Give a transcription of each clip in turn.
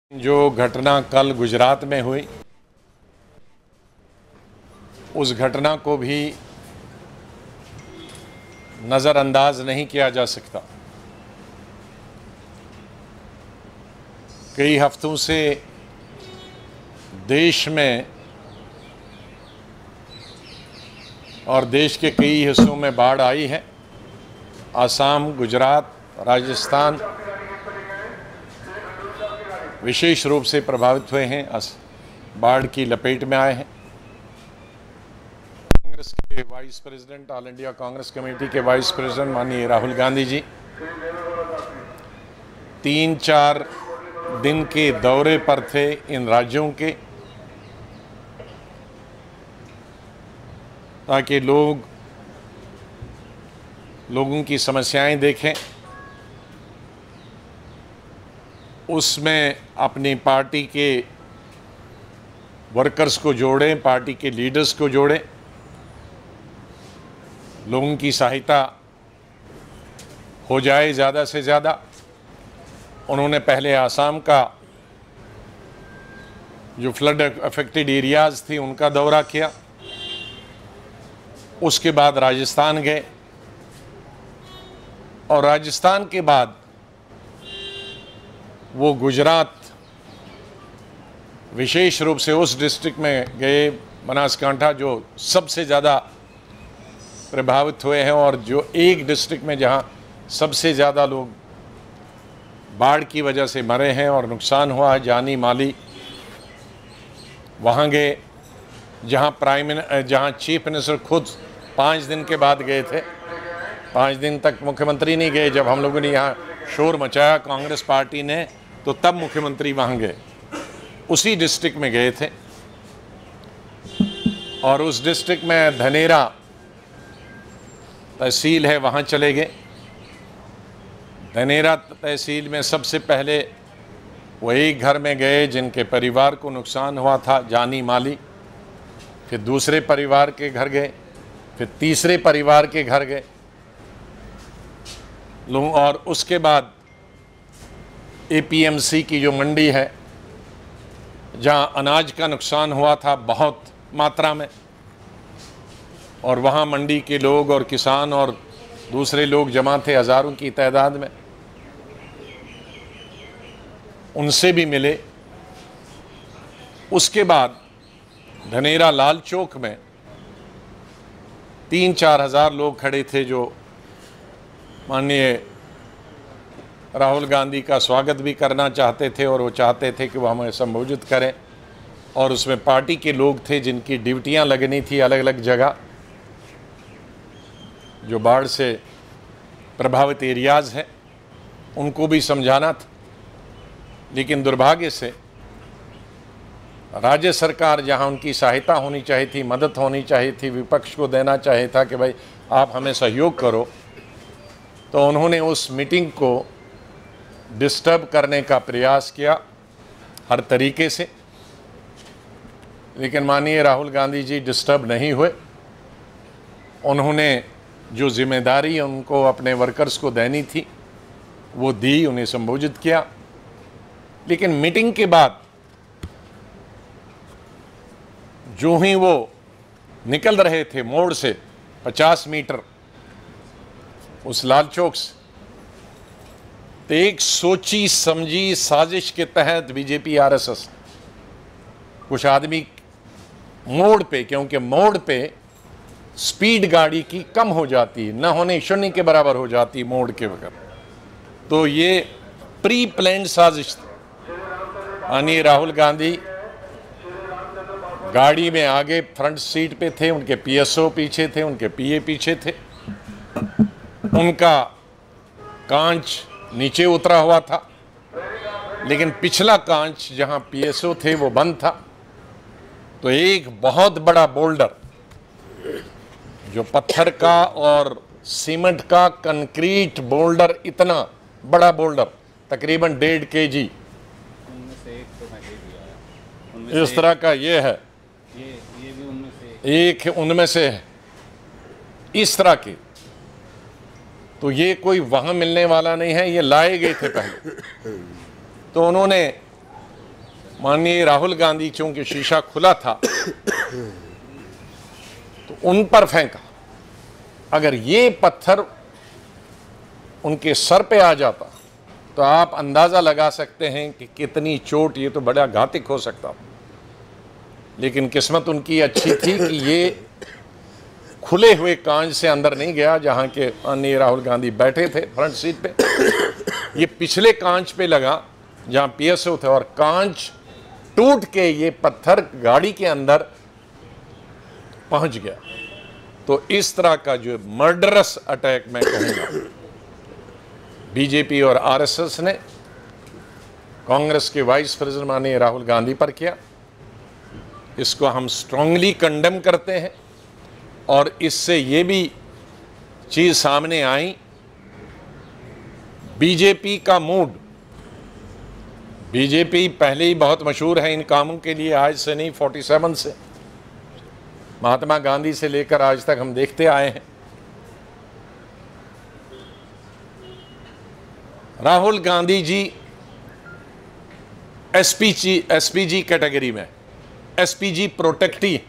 जो घटना कल गुजरात में हुई, उस घटना को भी नज़रअंदाज नहीं किया जा सकता। कई हफ्तों से देश में और देश के कई हिस्सों में बाढ़ आई है। आसाम, गुजरात, राजस्थान विशेष रूप से प्रभावित हुए हैं, बाढ़ की लपेट में आए हैं। कांग्रेस के vice president, all India Congress committee के वाइस प्रेसिडेंट माननीय राहुल गांधी जी 3-4 दिन के दौरे पर थे इन राज्यों के, ताकि लोगों की समस्याएं देखें, उसमें अपनी पार्टी के वर्कर्स को जोड़ें, पार्टी के लीडर्स को जोड़ें, लोगों की सहायता हो जाए ज़्यादा से ज़्यादा। उन्होंने पहले आसाम का जो फ्लड अफेक्टेड एरियाज़ थी उनका दौरा किया, उसके बाद राजस्थान गए और राजस्थान के बाद वो गुजरात, विशेष रूप से उस डिस्ट्रिक्ट में गए, बनासकांठा, जो सबसे ज़्यादा प्रभावित हुए हैं और जो एक डिस्ट्रिक्ट में जहां सबसे ज़्यादा लोग बाढ़ की वजह से मरे हैं और नुकसान हुआ है जानी माली, वहां गए जहां चीफ मिनिस्टर खुद 5 दिन के बाद गए थे। 5 दिन तक मुख्यमंत्री नहीं गए। जब हम लोगों ने यहाँ शोर मचाया कांग्रेस पार्टी ने, तो तब मुख्यमंत्री वहाँ गए, उसी डिस्ट्रिक्ट में गए थे। और उस डिस्ट्रिक्ट में धनेरा तहसील है, वहाँ चले गए। धनेरा तहसील में सबसे पहले वो एक घर में गए जिनके परिवार को नुकसान हुआ था जानी माली, फिर दूसरे परिवार के घर गए, फिर तीसरे परिवार के घर गए लोग, और उसके बाद एपीएमसी की जो मंडी है जहां अनाज का नुकसान हुआ था बहुत मात्रा में, और वहां मंडी के लोग और किसान और दूसरे लोग जमा थे हज़ारों की तादाद में, उनसे भी मिले। उसके बाद धनेरा लाल चौक में 3-4 हज़ार लोग खड़े थे जो माननीय राहुल गांधी का स्वागत भी करना चाहते थे, और वो चाहते थे कि वो हमें संबोधित करें। और उसमें पार्टी के लोग थे जिनकी ड्यूटियां लगनी थी अलग अलग जगह, जो बाढ़ से प्रभावित एरियाज़ हैं, उनको भी समझाना था। लेकिन दुर्भाग्य से राज्य सरकार, जहां उनकी सहायता होनी चाहिए थी, मदद होनी चाहिए थी, विपक्ष को देना चाहिए था कि भाई आप हमें सहयोग करो, तो उन्होंने उस मीटिंग को डिस्टर्ब करने का प्रयास किया हर तरीके से। लेकिन माननीय राहुल गांधी जी डिस्टर्ब नहीं हुए। उन्होंने जो जिम्मेदारी उनको अपने वर्कर्स को देनी थी वो दी, उन्हें संबोधित किया। लेकिन मीटिंग के बाद जो ही वो निकल रहे थे मोड़ से 50 मीटर उस लाल चौक से, तो एक सोची समझी साजिश के तहत बीजेपी आरएसएस कुछ आदमी मोड़ पे, क्योंकि मोड़ पे स्पीड गाड़ी की कम हो जाती है, न होने 0 के बराबर हो जाती है मोड़ के वगैरह, तो ये प्री प्लान्ड साजिश थी। माननीय राहुल गांधी गाड़ी में आगे फ्रंट सीट पे थे, उनके पीएसओ पीछे थे, उनके पीए पीछे थे, उनका कांच नीचे उतरा हुआ था, लेकिन पिछला कांच जहां पीएसओ थे वो बंद था। तो एक बहुत बड़ा बोल्डर, जो पत्थर का और सीमेंट का कंक्रीट बोल्डर, इतना बड़ा बोल्डर तकरीबन 1.5 kg, इस तरह का ये है, ये भी एक उनमें से है, इस तरह की। तो ये कोई वहाँ मिलने वाला नहीं है, ये लाए गए थे पहले। तो उन्होंने माननीय राहुल गांधी चूंकि शीशा खुला था तो उन पर फेंका। अगर ये पत्थर उनके सर पे आ जाता तो आप अंदाजा लगा सकते हैं कि कितनी चोट, ये तो बड़ा घातक हो सकता। लेकिन किस्मत उनकी अच्छी थी कि ये खुले हुए कांच से अंदर नहीं गया जहां के माननीय राहुल गांधी बैठे थे फ्रंट सीट पे। ये पिछले कांच पे लगा जहां पीएसओ थे और कांच टूट के ये पत्थर गाड़ी के अंदर पहुंच गया। तो इस तरह का जो मर्डरस अटैक मैं कहूँगा बीजेपी और आरएसएस ने कांग्रेस के वाइस प्रेसिडेंट माननीय राहुल गांधी पर किया, इसको हम स्ट्रांगली कंडेम करते हैं। और इससे ये भी चीज़ सामने आई, बीजेपी का मूड, बीजेपी पहले ही बहुत मशहूर है इन कामों के लिए, आज से नहीं 47 से, महात्मा गांधी से लेकर आज तक हम देखते आए हैं। राहुल गांधी जी एसपीजी कैटेगरी में, एसपीजी प्रोटेक्टी,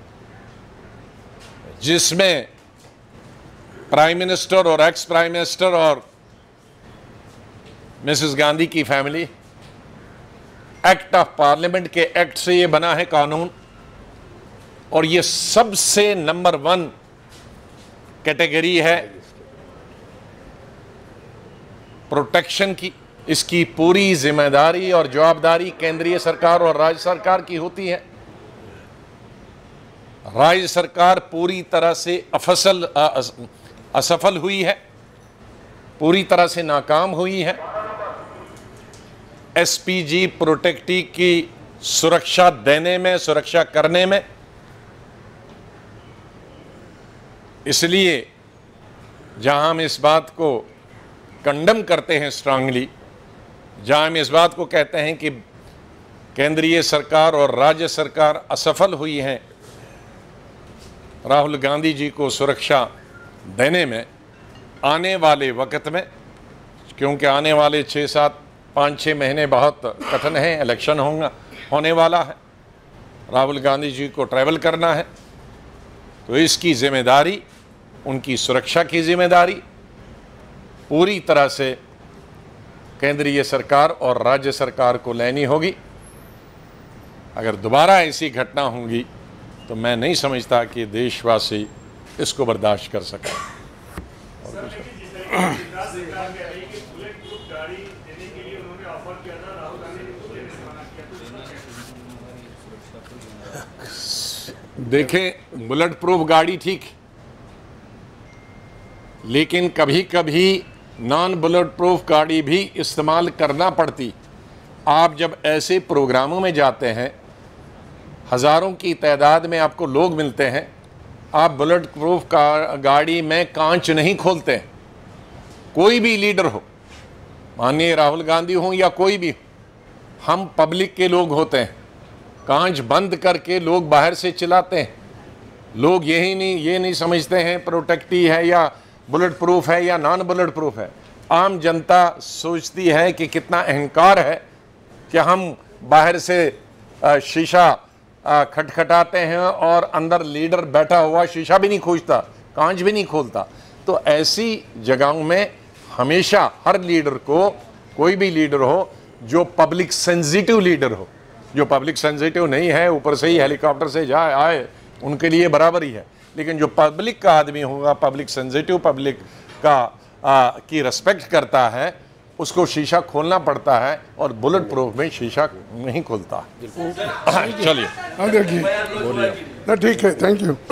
जिसमें प्राइम मिनिस्टर और एक्स प्राइम मिनिस्टर और मिसेस गांधी की फैमिली, एक्ट ऑफ पार्लियामेंट के एक्ट से ये बना है कानून। और ये सबसे नंबर 1 कैटेगरी है प्रोटेक्शन की। इसकी पूरी जिम्मेदारी और जवाबदारी केंद्रीय सरकार और राज्य सरकार की होती है। राज्य सरकार पूरी तरह से असफल हुई है, पूरी तरह से नाकाम हुई है एसपीजी प्रोटेक्टी की सुरक्षा देने में, सुरक्षा करने में। इसलिए जहां हम इस बात को कंडम करते हैं स्ट्रांगली, जहां हम इस बात को कहते हैं कि केंद्रीय सरकार और राज्य सरकार असफल हुई हैं राहुल गांधी जी को सुरक्षा देने में, आने वाले वक्त में, क्योंकि आने वाले 5-6 महीने बहुत कठिन हैं, इलेक्शन होने वाला है, राहुल गांधी जी को ट्रैवल करना है, तो इसकी जिम्मेदारी, उनकी सुरक्षा की जिम्मेदारी पूरी तरह से केंद्रीय सरकार और राज्य सरकार को लेनी होगी। अगर दोबारा ऐसी घटना होगी तो मैं नहीं समझता कि देशवासी इसको बर्दाश्त कर सकें। देखें, बुलेट प्रूफ गाड़ी ठीक, लेकिन कभी कभी नॉन बुलेट प्रूफ गाड़ी भी इस्तेमाल करना पड़ती। आप जब ऐसे प्रोग्रामों में जाते हैं, हज़ारों की तादाद में आपको लोग मिलते हैं, आप बुलेट प्रूफ गाड़ी में कांच नहीं खोलते। कोई भी लीडर हो, माननीय राहुल गांधी हो या कोई भी, हम पब्लिक के लोग होते हैं, कांच बंद करके लोग बाहर से चिल्लाते हैं। लोग ये नहीं समझते हैं प्रोटेक्टी है या बुलेट प्रूफ है या नॉन बुलेट प्रूफ है। आम जनता सोचती है कि कितना अहंकार है कि हम बाहर से शीशा खटखटाते हैं और अंदर लीडर बैठा हुआ शीशा भी नहीं खोजता, कांच भी नहीं खोलता। तो ऐसी जगहों में हमेशा हर लीडर को, कोई भी लीडर हो जो पब्लिक सेंसिटिव लीडर हो, जो पब्लिक सेंसिटिव नहीं है, ऊपर से ही हेलीकॉप्टर से आए उनके लिए बराबर ही है, लेकिन जो पब्लिक का आदमी होगा, पब्लिक सेंसिटिव, पब्लिक की रिस्पेक्ट करता है, उसको शीशा खोलना पड़ता है और बुलेट प्रूफ में शीशा नहीं खोलता। चलिए, देखिए, ठीक है, थैंक यू।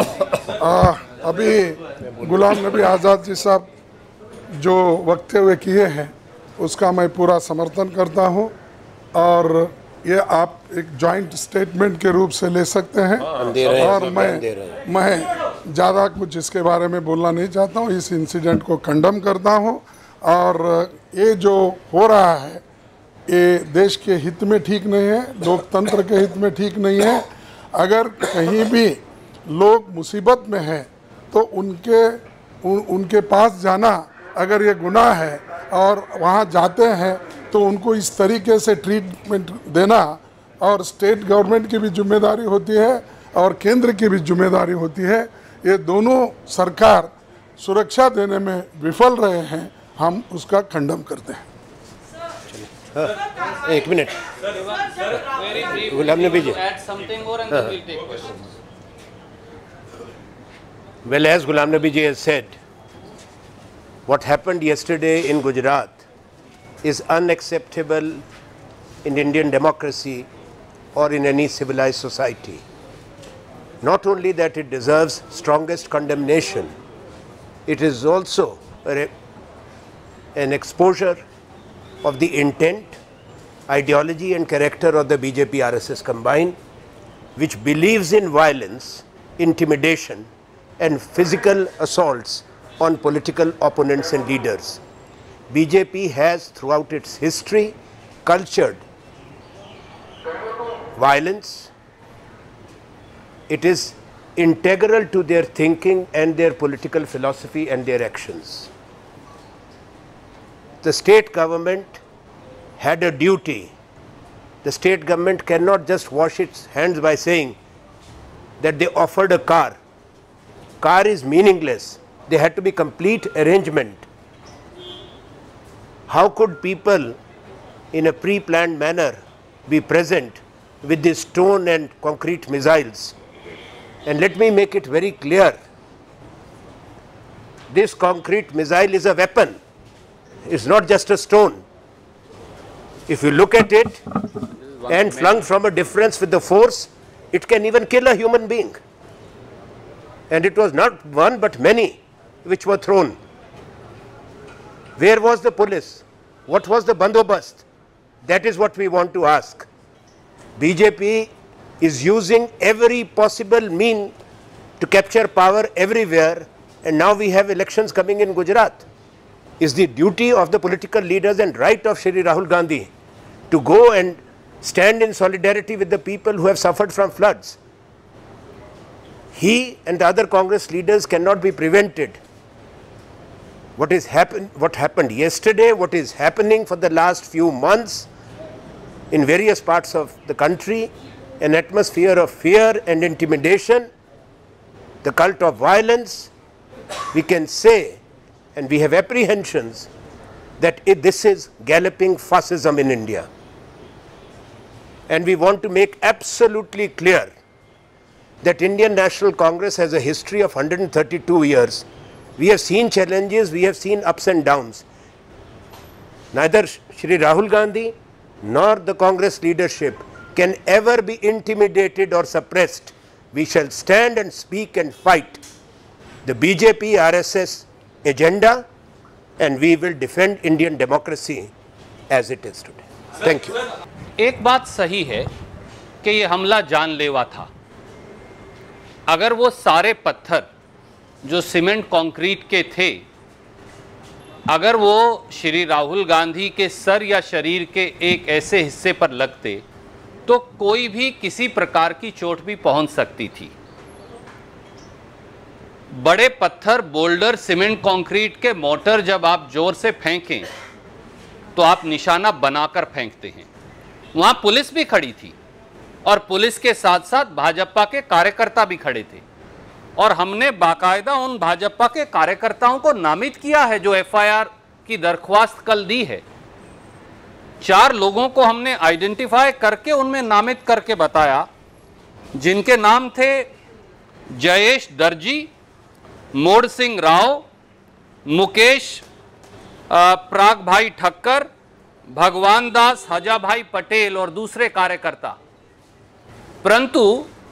अभी गुलाम नबी आज़ाद जी साहब जो वक्तव्य किए हैं उसका मैं पूरा समर्थन करता हूं, और ये आप एक जॉइंट स्टेटमेंट के रूप से ले सकते हैं। और मैं ज़्यादा कुछ इसके बारे में बोलना नहीं चाहता हूँ। इस इंसिडेंट को कंडम करता हूँ, और ये जो हो रहा है ये देश के हित में ठीक नहीं है, लोकतंत्र के हित में ठीक नहीं है। अगर कहीं भी लोग मुसीबत में हैं तो उनके पास जाना, अगर ये गुनाह है और वहाँ जाते हैं तो उनको इस तरीके से ट्रीटमेंट देना और स्टेट गवर्नमेंट की भी जिम्मेदारी होती है और केंद्र की भी जिम्मेदारी होती है। ये दोनों सरकार सुरक्षा देने में विफल रहे हैं, हम उसका खंडन करते हैं। एक minute, Ghulam Nabi ji. Well, as Ghulam Nabi ji has said, what happened yesterday in Gujarat is unacceptable in Indian democracy or in any civilized society. Not only that it deserves strongest condemnation, it is also an exposure of the intent, ideology and character of the BJP RSS combined, which believes in violence, intimidation and physical assaults on political opponents and leaders. BJP has throughout its history cultured violence. It is integral to their thinking and their political philosophy and their actions. The state government had a duty. The state government cannot just wash its hands by saying that they offered a car. Car is meaningless. There had to be complete arrangement. How could people in a pre-planned manner be present with these stone and concrete missiles? And let me make it very clear, this concrete missile is a weapon. It's not just a stone. If you look at it and flung from a difference with the force, it can even kill a human being. And it was not one but many which were thrown. Where was the police? What was the bandobast? That is what we want to ask. BJP is using every possible mean to capture power everywhere, and now we have elections coming in Gujarat. Is the duty of the political leaders and right of Shri Rahul Gandhi to go and stand in solidarity with the people who have suffered from floods. He and the other Congress leaders cannot be prevented. What happened yesterday, what is happening for the last few months in various parts of the country, an atmosphere of fear and intimidation, the cult of violence, we can say, and we have apprehensions that this is galloping fascism in India. And we want to make absolutely clear that Indian National Congress has a history of 132 years. We have seen challenges, we have seen ups and downs. Neither Shri Rahul Gandhi nor the Congress leadership can ever be intimidated or suppressed. We shall stand and speak and fight the BJP RSS agenda, and we will defend Indian democracy as it is today. Thank you. एक बात सही है कि ये हमला जानलेवा था। अगर वो सारे पत्थर जो सीमेंट कंक्रीट के थे, अगर वो श्री राहुल गांधी के सर या शरीर के एक ऐसे हिस्से पर लगते तो कोई भी किसी प्रकार की चोट भी पहुंच सकती थी। बड़े पत्थर, बोल्डर, सीमेंट कंक्रीट के मोर्टार जब आप जोर से फेंकें तो आप निशाना बनाकर फेंकते हैं। वहां पुलिस भी खड़ी थी और पुलिस के साथ साथ भाजपा के कार्यकर्ता भी खड़े थे, और हमने बाकायदा उन भाजपा के कार्यकर्ताओं को नामित किया है जो एफआईआर की दरख्वास्त कल दी है। 4 लोगों को हमने आइडेंटिफाई करके उनमें नामित करके बताया, जिनके नाम थे जयेश दर्जी, मोड़ सिंह राव, मुकेश प्राग भाई ठक्कर, भगवान दास, हजा भाई पटेल और दूसरे कार्यकर्ता। परंतु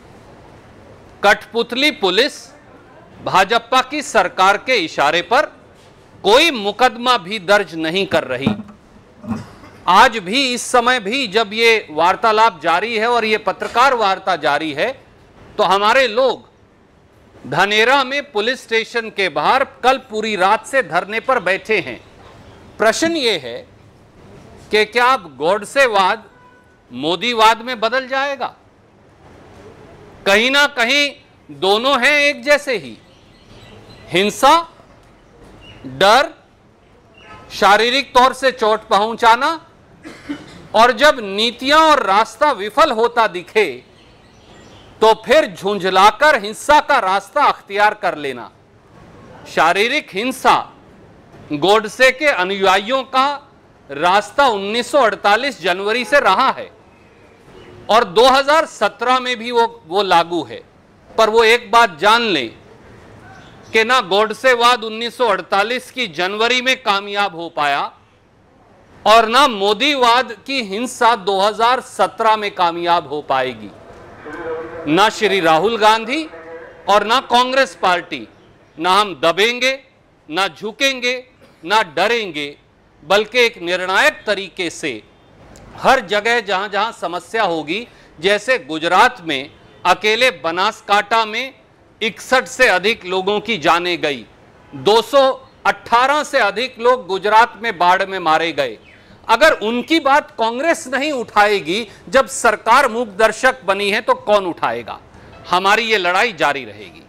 कठपुतली पुलिस भाजपा की सरकार के इशारे पर कोई मुकदमा भी दर्ज नहीं कर रही। आज भी, इस समय भी जब ये वार्तालाप जारी है और ये पत्रकार वार्ता जारी है, तो हमारे लोग धनेरा में पुलिस स्टेशन के बाहर कल पूरी रात से धरने पर बैठे हैं। प्रश्न ये है कि क्या अब गोडसेवाद मोदीवाद में बदल जाएगा? कहीं ना कहीं दोनों हैं एक जैसे ही। हिंसा, डर, शारीरिक तौर से चोट पहुंचाना, और जब नीतियां और रास्ता विफल होता दिखे तो फिर झुंझलाकर हिंसा का रास्ता अख्तियार कर लेना। शारीरिक हिंसा गोडसे के अनुयायियों का रास्ता 1948 जनवरी से रहा है और 2017 में भी वो लागू है। पर वो एक बात जान लें कि ना गोडसेवाद 1948 की जनवरी में कामयाब हो पाया और ना मोदीवाद की हिंसा 2017 में कामयाब हो पाएगी। ना श्री राहुल गांधी और ना कांग्रेस पार्टी, ना हम दबेंगे, ना झुकेंगे, ना डरेंगे, बल्कि एक निर्णायक तरीके से हर जगह जहां जहां समस्या होगी, जैसे गुजरात में अकेले बनासकांठा में 61 से अधिक लोगों की जानें गई, 218 से अधिक लोग गुजरात में बाढ़ में मारे गए। अगर उनकी बात कांग्रेस नहीं उठाएगी, जब सरकार मूक दर्शक बनी है, तो कौन उठाएगा? हमारी ये लड़ाई जारी रहेगी।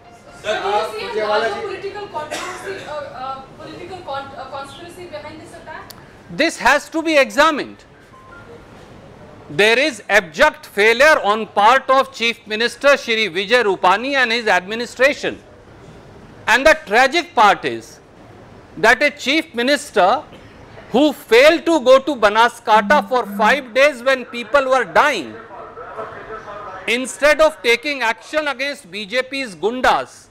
This has to be examined. There is abject failure on part of Chief Minister Shri Vijay Rupani and his administration. And the tragic part is that a Chief Minister who failed to go to Banaskantha for 5 days when people were dying, instead of taking action against BJP's gundas,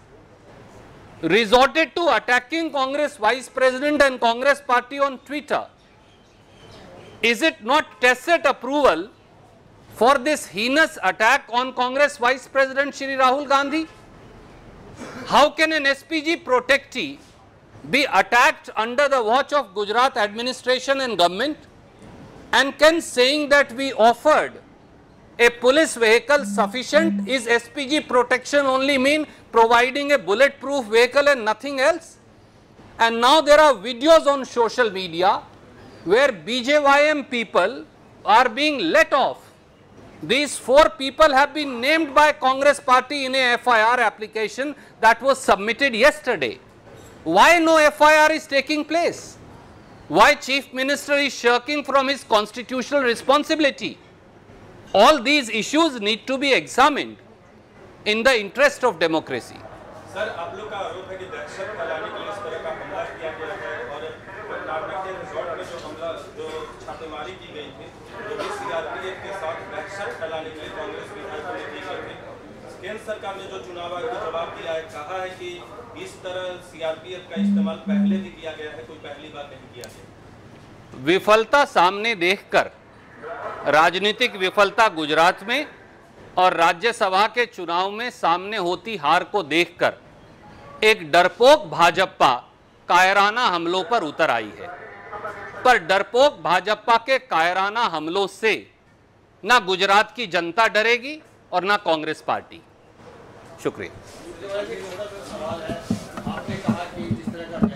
resorted to attacking Congress Vice President and Congress Party on Twitter. Is it not tacit approval for this heinous attack on Congress Vice President Shri Rahul Gandhi? How can an SPG protectee be attacked under the watch of Gujarat administration and government? And can saying that we offered a police vehicle sufficient? Is SPG protection only mean providing a bulletproof vehicle and nothing else? And now there are videos on social media where BJYM people are being let off. These 4 people have been named by Congress party in a FIR application that was submitted yesterday. Why no FIR is taking place? Why Chief Minister is shirking from his constitutional responsibility? All these issues need to be examined in the interest of democracy. Sir, आप लोग का आरोप है कि दहशत फैलाने के लिए इस तरह का हमला किया गया है और कर्नाटक के रिजॉर्ट में जो छापेमारी की गई थी, जो भी सीआरपीएफ के साथ दहशत फैलाने के लिए कांग्रेस विधायकों ने की गई थी। केंद्र सरकार ने जो चुनाव आयोग को जवाब दिया है, कहा है कि इस तरह सीआरपीएफ का इस्तेमाल पहले भी किया गया है, कोई पहली बार नहीं किया है। विफलता सामने देखकर, राजनीतिक विफलता गुजरात में और राज्यसभा के चुनाव में सामने होती हार को देखकर एक डरपोक भाजपा कायराना हमलों पर उतर आई है। पर डरपोक भाजपा के कायराना हमलों से ना गुजरात की जनता डरेगी और ना कांग्रेस पार्टी। शुक्रिया। आपने कहा कि जिस तरह का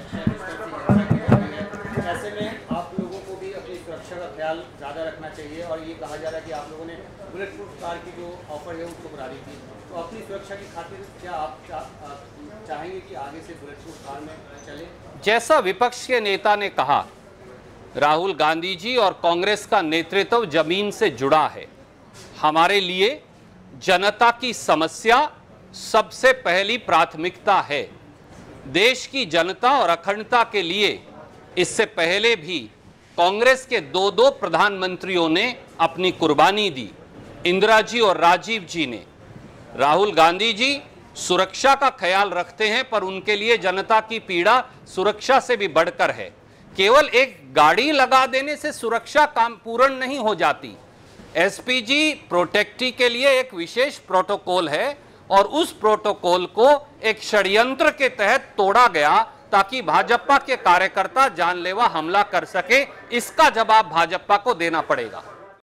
ऐसे में आप लोगों को भी अपनी सुरक्षा का ख्याल ज़्यादा रखना चाहिए और ये कहा जा रहा है कि आप लोगों ने बुलेट प्रूफ कार की जो ऑफर है उसको करा दी थी, तो अपनी सुरक्षा की खातिर क्या आप चाहेंगे कि आगे से बुलेट प्रूफ कार में चले? जैसा विपक्ष के नेता ने कहा, राहुल गांधी जी और कांग्रेस का नेतृत्व जमीन से जुड़ा है। हमारे लिए जनता की समस्या सबसे पहली प्राथमिकता है। देश की जनता और अखंडता के लिए इससे पहले भी कांग्रेस के 2 प्रधानमंत्रियों ने अपनी कुर्बानी दी, इंदिरा जी और राजीव जी ने। राहुल गांधी जी सुरक्षा का ख्याल रखते हैं, पर उनके लिए जनता की पीड़ा सुरक्षा से भी बढ़कर है। केवल एक गाड़ी लगा देने से सुरक्षा काम पूर्ण नहीं हो जाती। एसपीजी प्रोटेक्टी के लिए एक विशेष प्रोटोकॉल है और उस प्रोटोकॉल को एक षड्यंत्र के तहत तोड़ा गया ताकि भाजपा के कार्यकर्ता जानलेवा हमला कर सके। इसका जवाब भाजपा को देना पड़ेगा।